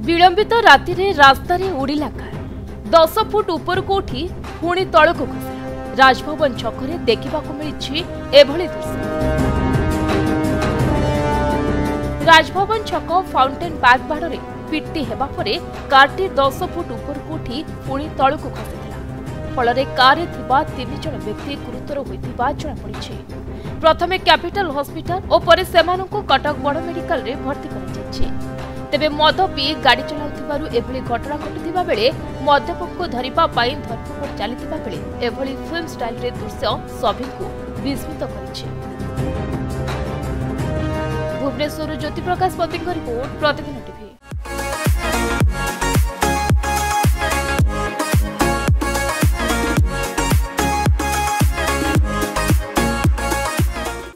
विलंबित राति रे रास्ता रे उड़िला कार 10 फुट ऊपर को उठी पुणी तल को खसिला। राजभवन छकरे देखा मिली एभली दृश्य। राजभवन छक फाउंटेन बैग बाड़ पिटी हेबा परे कारटी 10 फुट ऊपर को उठी पुणी तल को खसिला। फल कार थिबा 3 जन व्यक्ति गुरुतर होइतिबा जणा पड़िछि। प्रथमे कैपिटल हॉस्पिटल और परे सेमानंकु कटक बड़ मेडिकल रे भर्ती करा जायछि। तेबे मद पी गाड़ी चलाउथिबारु एभली घटना घटिथिबा बेले मद्यपको धरिबा पाई धरपकड़ चलिथिबा बेले एभली फिल्म स्टाइल रे दृश्य सभिको विस्मित करिछि। भुवनेश्वर ज्योति प्रकाश पतिଙ୍କ रिपोर्ट प्रतिदिन।